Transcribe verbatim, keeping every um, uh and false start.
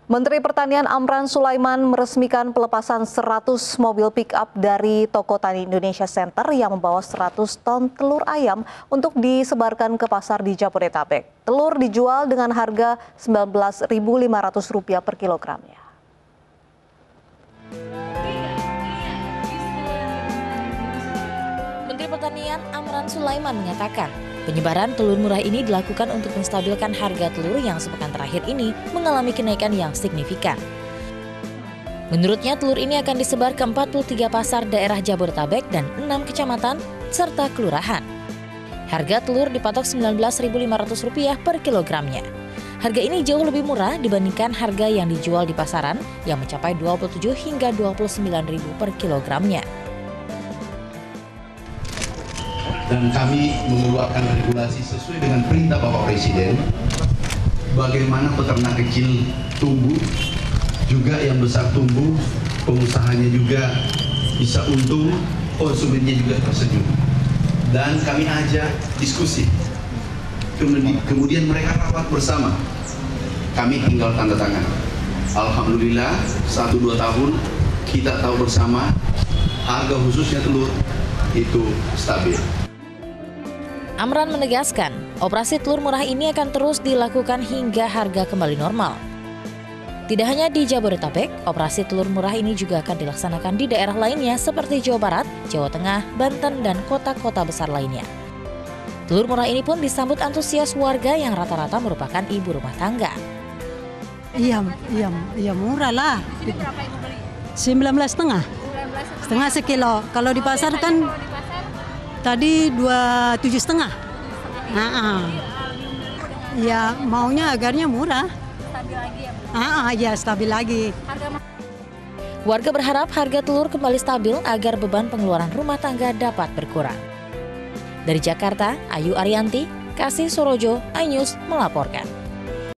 Menteri Pertanian Amran Sulaiman meresmikan pelepasan seratus mobil pick-up dari Toko Tani Indonesia Center yang membawa seratus ton telur ayam untuk disebarkan ke pasar di Jabodetabek. Telur dijual dengan harga sembilan belas ribu lima ratus rupiah per kilogramnya. Menteri Pertanian Amran Sulaiman menyatakan, penyebaran telur murah ini dilakukan untuk menstabilkan harga telur yang sepekan terakhir ini mengalami kenaikan yang signifikan. Menurutnya, telur ini akan disebar ke empat puluh tiga pasar daerah Jabodetabek dan enam kecamatan serta kelurahan. Harga telur dipatok sembilan belas ribu lima ratus rupiah per kilogramnya. Harga ini jauh lebih murah dibandingkan harga yang dijual di pasaran yang mencapai dua puluh tujuh hingga dua puluh sembilan ribu per kilogramnya. Dan kami mengeluarkan regulasi sesuai dengan perintah Bapak Presiden, bagaimana peternak kecil tumbuh, juga yang besar tumbuh, pengusahanya juga bisa untung, konsumennya juga tersenyum. Dan kami ajak diskusi, kemudian mereka rapat bersama, kami tinggal tanda tangan. Alhamdulillah, satu dua tahun kita tahu bersama harga khususnya telur itu stabil. Amran menegaskan, operasi telur murah ini akan terus dilakukan hingga harga kembali normal. Tidak hanya di Jabodetabek, operasi telur murah ini juga akan dilaksanakan di daerah lainnya seperti Jawa Barat, Jawa Tengah, Banten, dan kota-kota besar lainnya. Telur murah ini pun disambut antusias warga yang rata-rata merupakan ibu rumah tangga. Iya, iya, iya murah lah. sembilan belas setengah. Setengah sekilo. Kalau di pasar kan tadi dua tujuh setengah. Nah, ya maunya agarnya murah. Stabil lagi ya? Ah, ya stabil lagi. Warga berharap harga telur kembali stabil agar beban pengeluaran rumah tangga dapat berkurang. Dari Jakarta, Ayu Arianti, Kasih Sorojo, iNews melaporkan.